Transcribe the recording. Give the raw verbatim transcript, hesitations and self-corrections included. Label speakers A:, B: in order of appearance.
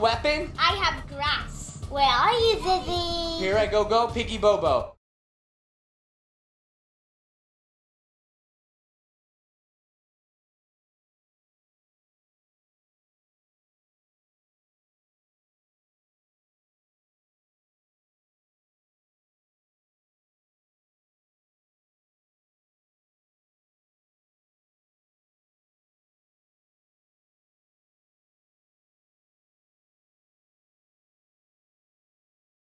A: weapon?
B: I have grass. Where are you, Zizzy?
A: Here I go, go, Piggy Bobo.